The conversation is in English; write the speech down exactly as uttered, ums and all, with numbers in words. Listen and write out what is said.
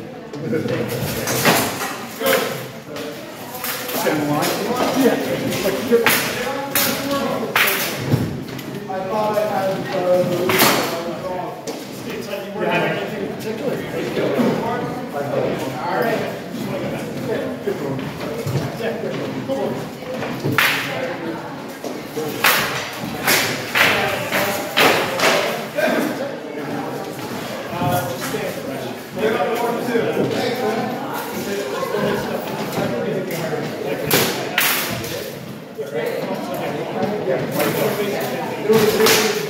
Stand line. Yeah. I thought I had uh, It's like you weren't having anything in particular. All right. good one. Yeah, good. Come on. Uh, just stand fresh. Get up one, two. Yeah.